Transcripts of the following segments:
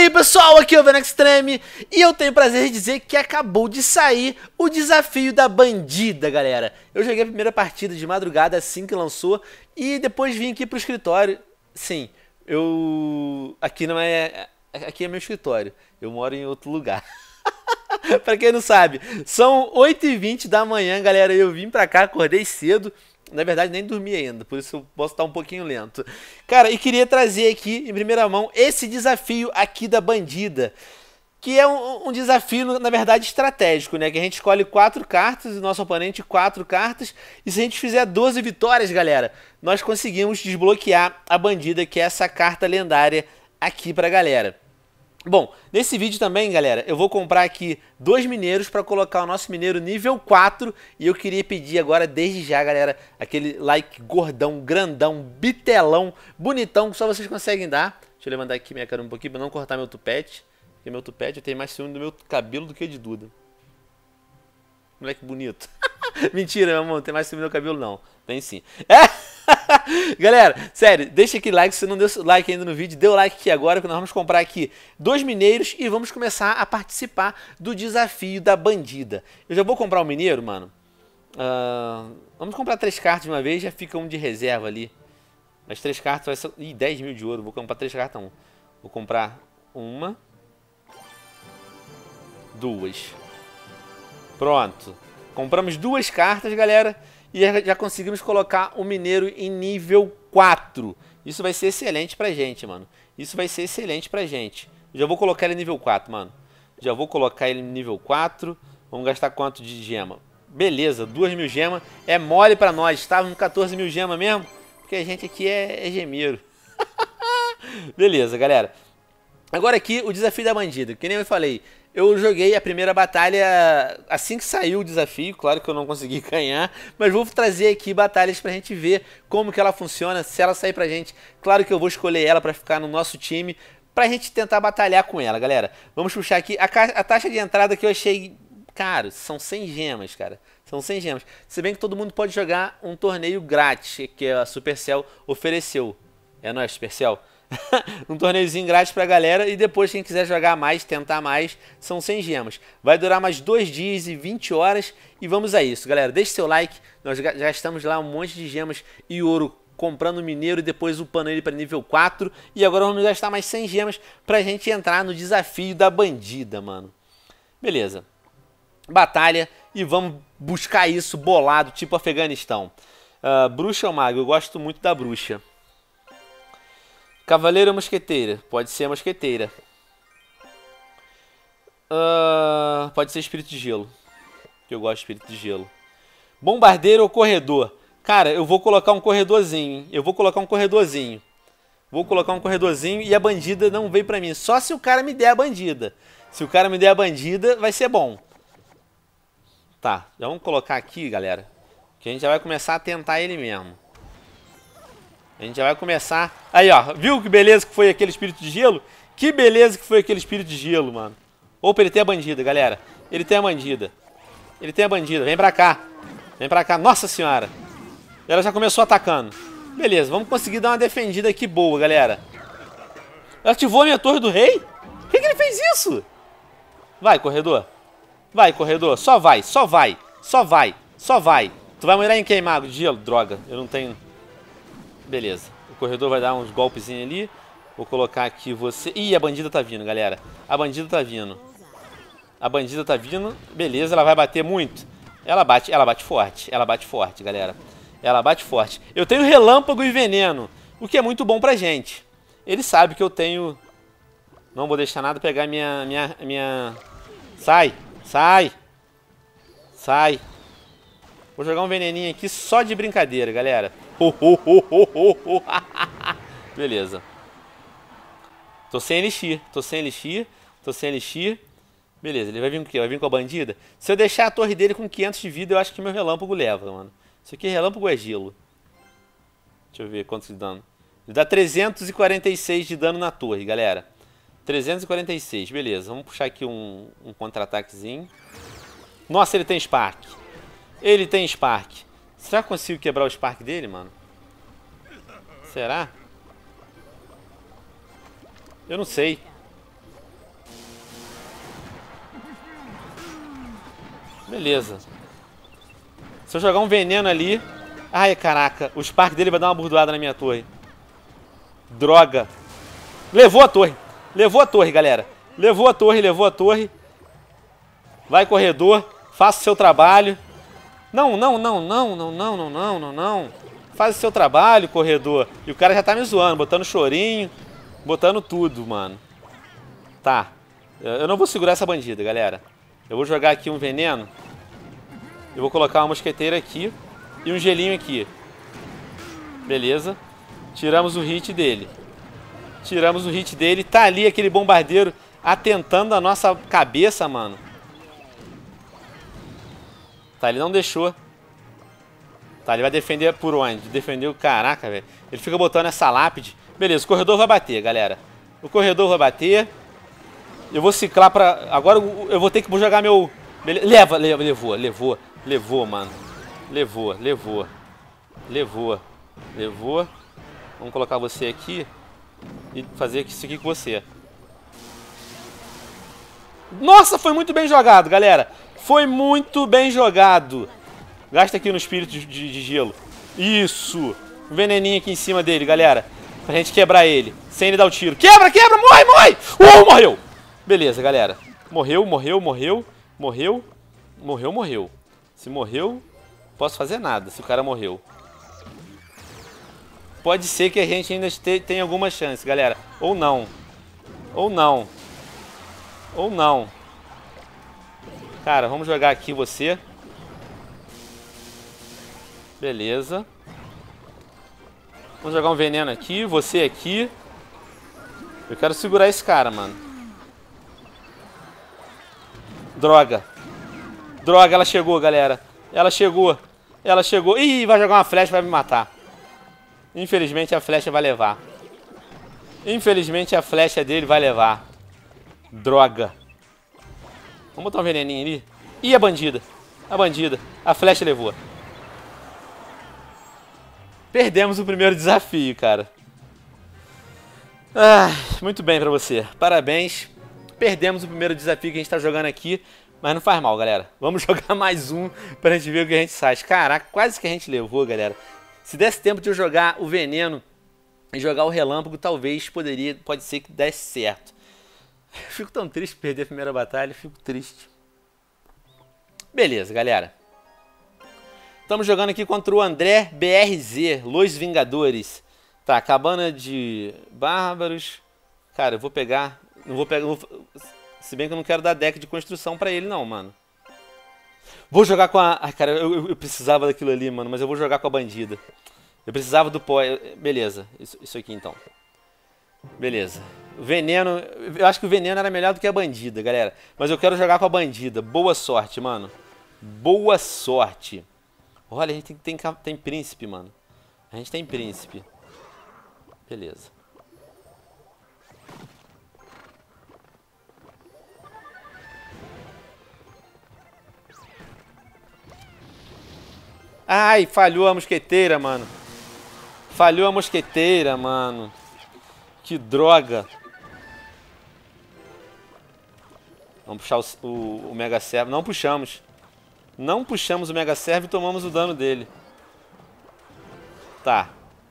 aí pessoal, aqui é o Venom Extreme e eu tenho o prazer de dizer que acabou de sair o desafio da bandida, galera. Eu joguei a primeira partida de madrugada assim que lançou e depois vim aqui pro escritório. Sim, aqui não é... Aqui é meu escritório, eu moro em outro lugar. Pra quem não sabe, são 8h20 da manhã, galera, eu vim pra cá, acordei cedo. Na verdade, nem dormi ainda, por isso eu posso estar um pouquinho lento. Cara, e queria trazer aqui, em primeira mão, esse desafio aqui da bandida. Que é um desafio, na verdade, estratégico, né? Que a gente escolhe 4 cartas, e o nosso oponente 4 cartas. E se a gente fizer 12 vitórias, galera, nós conseguimos desbloquear a bandida, que é essa carta lendária aqui pra galera. Bom, nesse vídeo também, galera, eu vou comprar aqui 2 mineiros para colocar o nosso mineiro nível 4. E eu queria pedir agora, desde já, galera, aquele like gordão, grandão, bitelão, bonitão, que só vocês conseguem dar. Deixa eu levantar aqui minha cara um pouquinho para não cortar meu tupete. Porque meu tupete eu tenho mais ciúme do meu cabelo do que de Duda. Moleque bonito. Mentira, meu amor, não tem mais ciúme do meu cabelo não. Tem sim. Galera, sério, deixa aquele like, se você não deu like ainda no vídeo, dê o like aqui agora que nós vamos comprar aqui 2 mineiros e vamos começar a participar do desafio da bandida. Eu já vou comprar um mineiro, mano. Vamos comprar 3 cartas de uma vez, já fica um de reserva ali. As 3 cartas vai ser... Ih, 10 mil de ouro, vou comprar 3 cartas, 1. Vou comprar 1, 2. Pronto. Compramos 2 cartas, galera. E já conseguimos colocar o mineiro em nível 4. Isso vai ser excelente pra gente, mano. Isso vai ser excelente pra gente. Já vou colocar ele em nível 4, mano. Já vou colocar ele em nível 4. Vamos gastar quanto de gema? Beleza, 2.000 gemas. É mole pra nós. Estávamos com 14.000 gemas mesmo. Porque a gente aqui é gemeiro. Beleza, galera. Agora aqui o desafio da bandida. Que nem eu falei. Eu joguei a primeira batalha assim que saiu o desafio, claro que eu não consegui ganhar, mas vou trazer aqui batalhas pra gente ver como que ela funciona, se ela sair pra gente. Claro que eu vou escolher ela pra ficar no nosso time, pra gente tentar batalhar com ela, galera. Vamos puxar aqui, a taxa de entrada que eu achei caro, são 100 gemas, cara. São 100 gemas, se bem que todo mundo pode jogar um torneio grátis, que a Supercell ofereceu. É nóis, Supercell. Um torneiozinho grátis pra galera. E depois quem quiser jogar mais, tentar mais, são 100 gemas. Vai durar mais 2 dias e 20 horas. E vamos a isso, galera, deixe seu like. Nós gastamos lá um monte de gemas e ouro comprando o mineiro e depois upando ele para nível 4. E agora vamos gastar mais 100 gemas pra gente entrar no desafio da bandida, mano. Beleza. Batalha. E vamos buscar isso bolado, tipo Afeganistão. Bruxa ou mago? Eu gosto muito da bruxa. Cavaleiro ou mosqueteira? Pode ser a mosqueteira. Pode ser espírito de gelo. Que eu gosto de espírito de gelo. Bombardeiro ou corredor? Cara, eu vou colocar um corredorzinho, hein? Eu vou colocar um corredorzinho. Vou colocar um corredorzinho e a bandida não veio pra mim. Só se o cara me der a bandida. Se o cara me der a bandida, vai ser bom. Tá, já vamos colocar aqui, galera. Que a gente já vai começar a tentar ele mesmo. A gente já vai começar... Aí, ó. Viu que beleza que foi aquele espírito de gelo? Que beleza que foi aquele espírito de gelo, mano. Opa, ele tem a bandida, galera. Ele tem a bandida. Ele tem a bandida. Vem pra cá. Vem pra cá. Nossa senhora. Ela já começou atacando. Beleza, vamos conseguir dar uma defendida aqui boa, galera. Ela ativou a minha torre do rei? Por que ele fez isso? Vai, corredor. Vai, corredor. Só vai, só vai. Só vai, só vai. Tu vai mirar em quem, mago de gelo? Droga, eu não tenho... Beleza, o corredor vai dar uns golpezinhos ali. Vou colocar aqui você... Ih, a bandida tá vindo, galera. A bandida tá vindo. A bandida tá vindo. Beleza, ela vai bater muito. Ela bate forte. Ela bate forte, galera. Ela bate forte. Eu tenho relâmpago e veneno, o que é muito bom pra gente. Ele sabe que eu tenho... Não vou deixar nada pegar minha... Sai, sai. Sai. Vou jogar um veneninho aqui só de brincadeira, galera. Beleza. Tô sem elixir, tô sem elixir, tô sem elixir. Beleza, ele vai vir com o quê? Vai vir com a bandida? Se eu deixar a torre dele com 500 de vida, eu acho que meu relâmpago leva, mano. Isso aqui é relâmpago ou é gelo? Deixa eu ver quanto de dano. Ele dá 346 de dano na torre, galera. 346, beleza. Vamos puxar aqui um contra-ataquezinho. Nossa, ele tem Spark. Ele tem Spark. Será que eu consigo quebrar o Spark dele, mano? Será? Eu não sei. Beleza. Se eu jogar um veneno ali... Ai, caraca. O Spark dele vai dar uma burdoada na minha torre. Droga. Levou a torre. Levou a torre, galera. Levou a torre, levou a torre. Vai, corredor. Faça o seu trabalho. Não, não, não, não, não, não, não, não, não, não. Faz o seu trabalho, corredor. E o cara já tá me zoando, botando chorinho. Botando tudo, mano. Tá. Eu não vou segurar essa bandida, galera. Eu vou jogar aqui um veneno. Eu vou colocar uma mosqueteira aqui. E um gelinho aqui. Beleza. Tiramos o hit dele. Tiramos o hit dele. Tá ali aquele bombardeiro atentando a nossa cabeça, mano. Tá, ele não deixou. Tá, ele vai defender por onde? Defendeu, caraca, velho. Ele fica botando essa lápide. Beleza, o corredor vai bater, galera. O corredor vai bater. Eu vou ciclar pra... Agora eu vou ter que jogar meu... Leva, levou, mano. Levou. Vamos colocar você aqui e fazer isso aqui com você. Nossa, foi muito bem jogado, galera. Foi muito bem jogado. Gasta aqui no espírito de gelo. Isso. Um veneninho aqui em cima dele, galera. Pra gente quebrar ele. Sem ele dar o tiro. Quebra, morre. Morreu. Beleza, galera. Morreu. Se morreu, posso fazer nada se o cara morreu. Pode ser que a gente ainda tenha alguma chance, galera. Ou não. Cara, vamos jogar aqui você. Beleza. Vamos jogar um veneno aqui, você aqui. Eu quero segurar esse cara, mano. Droga, ela chegou, galera. Ela chegou. Ih, vai jogar uma flecha e vai me matar. Infelizmente a flecha vai levar. Infelizmente a flecha dele vai levar. Droga. Vamos botar um veneninho ali. Ih, a bandida. A flecha levou. Perdemos o primeiro desafio, cara. Muito bem pra você. Parabéns. Perdemos o primeiro desafio que a gente tá jogando aqui. Mas não faz mal, galera. Vamos jogar mais um pra gente ver o que a gente faz. Caraca, quase que a gente levou, galera. Se desse tempo de eu jogar o veneno e jogar o relâmpago, talvez pode ser que desse certo. Eu fico tão triste de perder a primeira batalha. Fico triste. Beleza, galera. Estamos jogando aqui contra o André BRZ, Los Vingadores. Tá, cabana de bárbaros. Cara, eu vou pegar... Se bem que eu não quero dar deck de construção pra ele, não, mano. Vou jogar com a... Ai, cara, eu precisava daquilo ali, mano, mas eu vou jogar com a bandida. Eu precisava do pó... Beleza, isso aqui, então. Beleza. O veneno... Eu acho que o veneno era melhor do que a bandida, galera. Mas eu quero jogar com a bandida. Boa sorte, mano. Boa sorte. Olha, a gente tem príncipe, mano. A gente tem príncipe. Beleza. Ai, falhou a mosqueteira, mano. Que droga. Vamos puxar o Mega Servo. Não puxamos. Não puxamos o Mega Servo e tomamos o dano dele. Tá.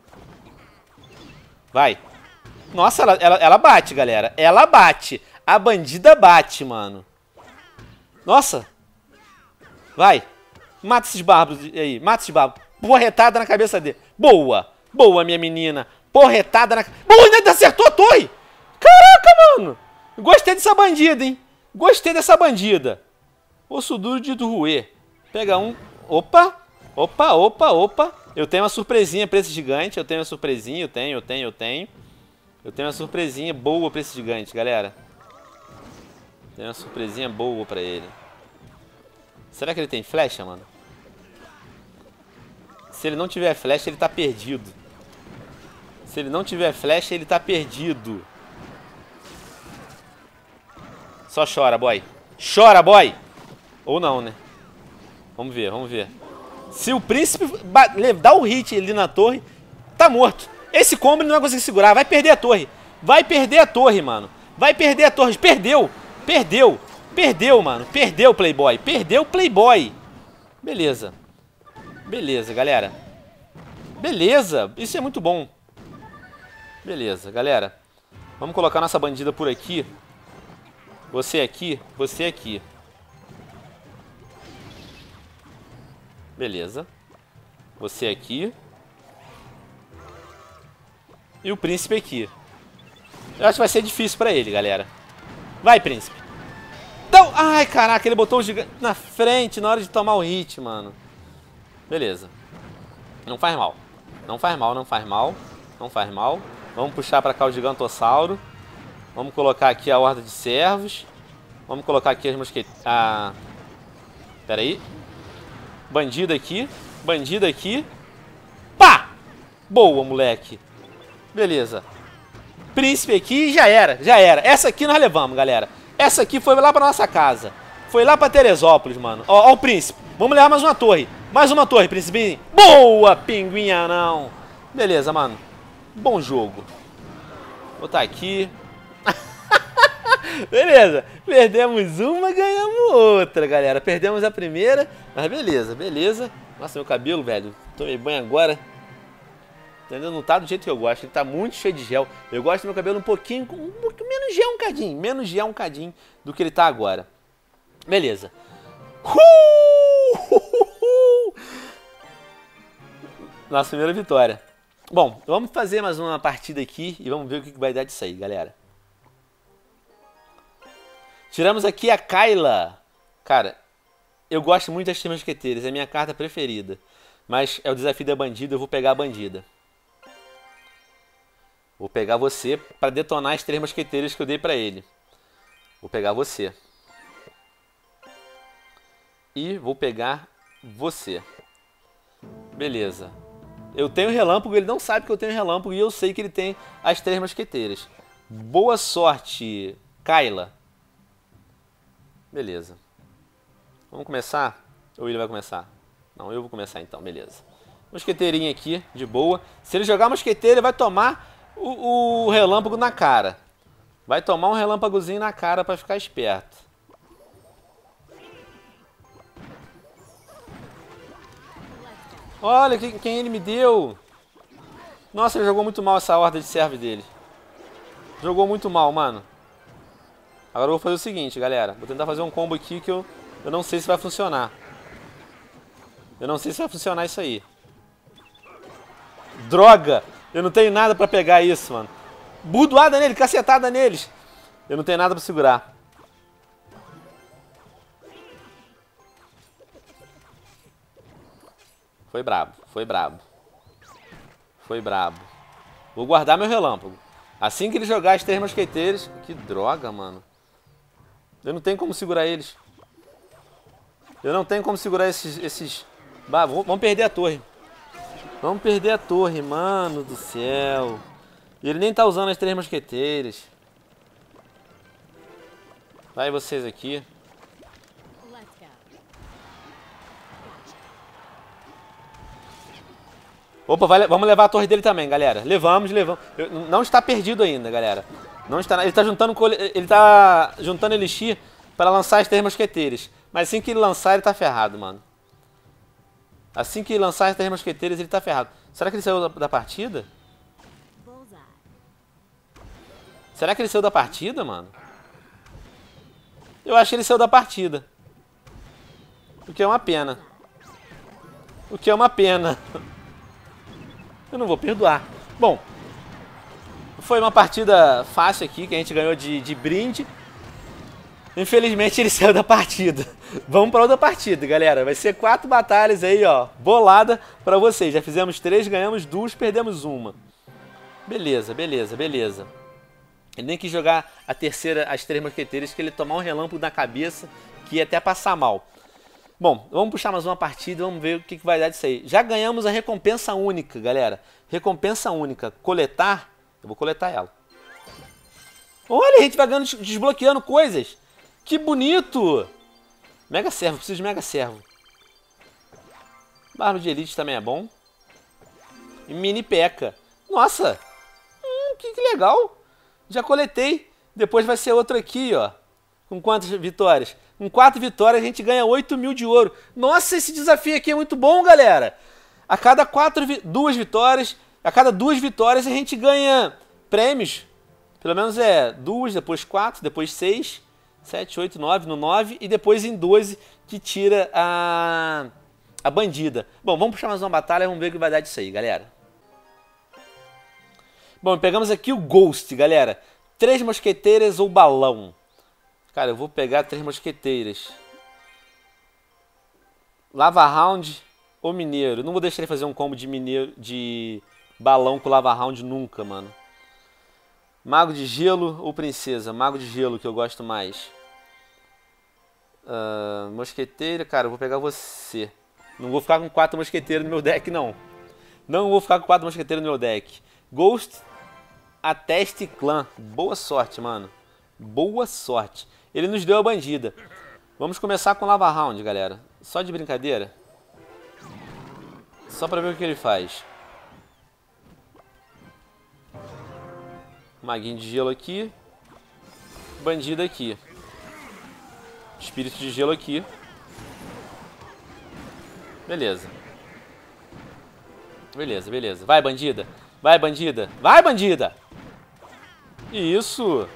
Vai. Nossa, ela bate, galera. Ela bate. A bandida bate, mano. Nossa. Vai. Mata esses bárbaros aí. Mata esses bárbaros. Porretada na cabeça dele. Boa. Boa, minha menina. Porretada na... Boa, ainda acertou a torre. Caraca, mano. Gostei dessa bandida, hein. Gostei dessa bandida. Osso duro de Ruê. Pega um. Opa. Eu tenho uma surpresinha pra esse gigante. Eu tenho uma surpresinha. Eu tenho uma surpresinha boa pra esse gigante, galera. Tem uma surpresinha boa pra ele. Será que ele tem flecha, mano? Se ele não tiver flecha, ele tá perdido. Só chora, boy. Chora, boy! Ou não, né? Vamos ver. Se o príncipe dá o hit ali na torre, tá morto. Esse combo ele não vai conseguir segurar. Vai perder a torre. Mano. Perdeu. Perdeu, mano. Perdeu, Playboy. Perdeu, Playboy. Beleza. Beleza, galera. Beleza. Isso é muito bom. Beleza, galera. Vamos colocar nossa bandida por aqui. Você aqui. Você aqui. Beleza. Você aqui. E o príncipe aqui. Eu acho que vai ser difícil pra ele, galera. Vai, príncipe. Então, ai, caraca, ele botou o gigante na frente na hora de tomar o hit, mano. Beleza. Não faz mal. Não faz mal, não faz mal. Não faz mal. Vamos puxar pra cá o gigantossauro. Vamos colocar aqui a horda de servos. Vamos colocar aqui as mosqueteiras. Pera aí. Bandido aqui. Bandido aqui. Pá! Boa, moleque. Beleza. Príncipe aqui, já era, já era. Essa aqui nós levamos, galera. Essa aqui foi lá pra nossa casa. Foi lá pra Teresópolis, mano. Ó o príncipe. Vamos levar mais uma torre. Mais uma torre, príncipe. Boa, pinguinha, não. Beleza, mano. Bom jogo. Vou botar aqui. Beleza. Perdemos uma, ganhamos outra, galera. Perdemos a primeira, mas beleza, beleza. Nossa, meu cabelo, velho. Tomei banho agora. Ainda não tá do jeito que eu gosto, ele tá muito cheio de gel. Eu gosto do meu cabelo um pouquinho menos gel um cadinho, menos gel um cadinho do que ele tá agora. Beleza. Nossa primeira vitória. Bom, vamos fazer mais uma partida aqui e vamos ver o que vai dar disso aí, galera. Tiramos aqui a Kayla. Cara, eu gosto muito das Três Mosqueteiras, é a minha carta preferida. Mas é o desafio da bandida, eu vou pegar a bandida. Vou pegar você para detonar as Três Mosqueteiras que eu dei para ele. Vou pegar você. E vou pegar você. Beleza. Eu tenho relâmpago, ele não sabe que eu tenho relâmpago e eu sei que ele tem as Três Mosqueteiras. Boa sorte, Kayla. Beleza. Vamos começar? Ou ele vai começar? Não, eu vou começar então, beleza. Mosqueteirinha aqui, de boa. Se ele jogar a mosqueteira, ele vai tomar o relâmpago na cara. Vai tomar um relâmpagozinho na cara pra ficar esperto. Olha quem ele me deu. Nossa, ele jogou muito mal essa horda de serve dele. Jogou muito mal, mano. Agora eu vou fazer o seguinte, galera. Vou tentar fazer um combo aqui que eu não sei se vai funcionar. Eu não sei se vai funcionar isso aí. Droga! Eu não tenho nada pra pegar isso, mano. Burdoada nele, cacetada neles. Eu não tenho nada pra segurar. Foi brabo, foi brabo. Foi brabo. Vou guardar meu relâmpago. Assim que ele jogar as Três Mosqueteiras... Que droga, mano. Eu não tenho como segurar eles. Eu não tenho como segurar esses... Bah, vamos perder a torre. Vamos perder a torre, mano do céu. E ele nem tá usando as Três Mosqueteiras. Vai vocês aqui. Opa, vamos levar a torre dele também, galera. Levamos. Não está perdido ainda, galera. Não está, ele tá juntando elixir para lançar as Três Mosqueteiras. Mas assim que ele lançar, ele tá ferrado, mano. Assim que ele lançar as Três Mosqueteiras, ele tá ferrado. Será que ele saiu da partida? Será que ele saiu da partida, mano? Eu acho que ele saiu da partida. O que é uma pena. O que é uma pena. Eu não vou perdoar. Bom, foi uma partida fácil aqui, que a gente ganhou de brinde. Infelizmente ele saiu da partida. Vamos para outra partida, galera. Vai ser 4 batalhas aí, ó. Bolada para vocês. Já fizemos 3, ganhamos 2, perdemos 1. Beleza. Ele nem quis jogar a terceira, as Três Mosqueteiras, que ele tomar um relâmpago na cabeça, que ia até passar mal. Bom, vamos puxar mais uma partida e vamos ver o que vai dar disso aí. Já ganhamos a recompensa única, galera. Recompensa única. Coletar. Eu vou coletar ela. Olha, a gente vai ganhando, desbloqueando coisas. Que bonito! Mega servo, preciso de mega servo. Barba de elite também é bom. E mini peca. Nossa! Que legal! Já coletei. Depois vai ser outro aqui, ó. Com quantas vitórias? Com 4 vitórias a gente ganha 8 mil de ouro. Nossa, esse desafio aqui é muito bom, galera. A cada 2 vitórias, a cada 2 vitórias a gente ganha prêmios. Pelo menos 2, depois 4, depois 6, 7, 8, 9, no 9 e depois em 12 que tira a bandida. Bom, vamos puxar mais uma batalha, vamos ver o que vai dar disso aí, galera. Bom, pegamos aqui o Ghost, galera. 3 mosqueteiras ou balão? Cara, eu vou pegar 3 mosqueteiras. Lava Round ou mineiro? Não vou deixar ele fazer um combo de mineiro, de balão com Lava Round nunca, mano. Mago de gelo ou princesa? Mago de gelo que eu gosto mais. Mosqueteira, cara, eu vou pegar você. Não vou ficar com 4 mosqueteiros no meu deck, não. Não vou ficar com 4 mosqueteiros no meu deck. Ghost, Ateste Clã. Boa sorte, mano. Boa sorte. Ele nos deu a bandida. Vamos começar com Lava Round, galera. Só de brincadeira. Só pra ver o que ele faz. Maguinho de gelo aqui. Bandida aqui. Espírito de gelo aqui. Beleza. Beleza, beleza. Vai, bandida. Vai, bandida. Vai, bandida. Isso.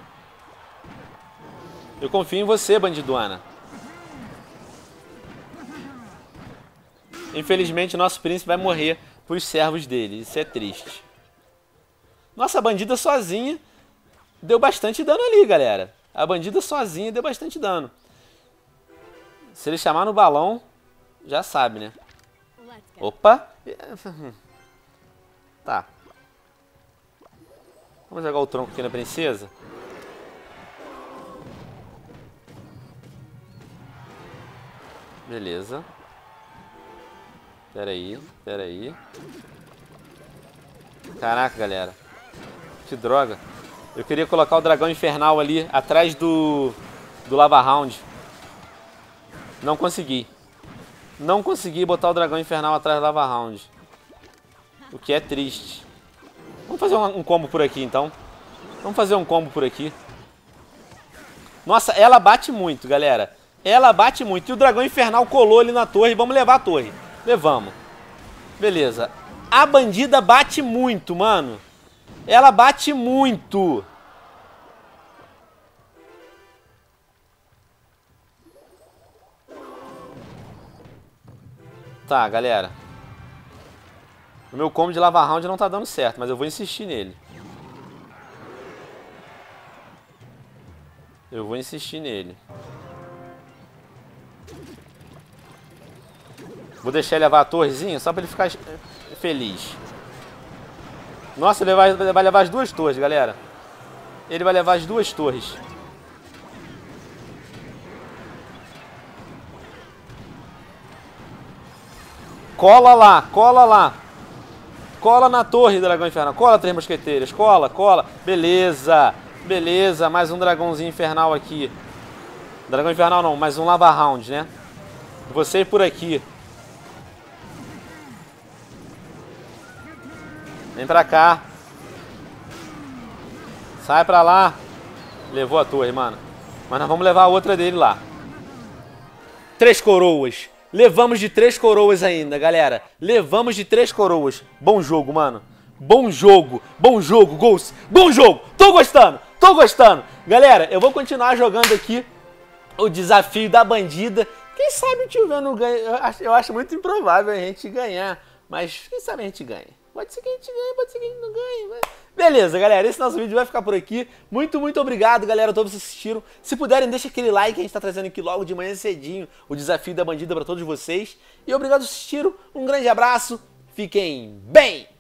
Eu confio em você, bandidona. Infelizmente, nosso príncipe vai morrer para os servos dele. Isso é triste. Nossa, a bandida sozinha deu bastante dano ali, galera. A bandida sozinha deu bastante dano. Se ele chamar no balão, já sabe, né? Opa! Tá. Vamos jogar o tronco aqui na princesa. Beleza. Pera aí, pera aí. Caraca, galera. Que droga. Eu queria colocar o dragão infernal ali atrás do Lava Round. Não consegui. Não consegui botar o dragão infernal atrás do Lava Round. O que é triste. Vamos fazer um combo por aqui, então. Vamos fazer um combo por aqui. Nossa, ela bate muito, galera. Ela bate muito. E o dragão infernal colou ali na torre. Vamos levar a torre. Levamos. Beleza. A bandida bate muito, mano. Ela bate muito. Tá, galera. O meu combo de Lava Round não tá dando certo, mas eu vou insistir nele. Eu vou insistir nele. Vou deixar ele levar a torrezinha só pra ele ficar feliz. Nossa, ele vai levar as 2 torres, galera. Ele vai levar as 2 torres. Cola lá, cola lá. Cola na torre, dragão infernal. Cola, 3 mosqueteiras. Cola, cola. Beleza. Beleza, mais um dragãozinho infernal aqui. Dragão infernal não, mais um Lava Round, né? Você ir por aqui. Vem pra cá. Sai pra lá. Levou a torre, mano. Mas nós vamos levar a outra dele lá. 3 coroas. Levamos de 3 coroas ainda, galera. Levamos de 3 coroas. Bom jogo, mano. Bom jogo. Bom jogo, Ghost. Bom jogo. Tô gostando. Tô gostando. Galera, eu vou continuar jogando aqui o desafio da bandida. Quem sabe o tio Veno ganha. Eu acho muito improvável a gente ganhar. Mas quem sabe a gente ganha. Pode ser que a gente ganhe, pode ser que a gente não ganhe. Mas... Beleza, galera, esse nosso vídeo vai ficar por aqui. Muito, muito obrigado, galera, a todos que assistiram. Se puderem, deixa aquele like, a gente tá trazendo aqui logo de manhã cedinho o desafio da bandida pra todos vocês. E obrigado por assistiram, um grande abraço, fiquem bem!